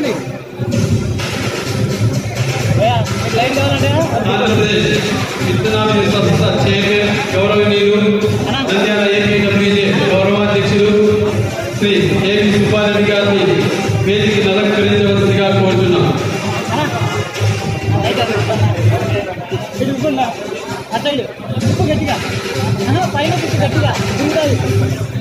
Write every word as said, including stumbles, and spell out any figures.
ఆంధ్రప్రదేశ్ విత్తనాల సంస్థ చైర్మన్ గౌరవనీయులు నంద్యాల ఏపీడబ్ల్యూజే గౌరవాధ్యక్షులు శ్రీ ఏపీ సుబ్బారెడ్డి గారిని వేదికను అలంకరించవలసిందిగా కోరుతున్నాం. అట్లా గట్టిగా పైన గట్టిగా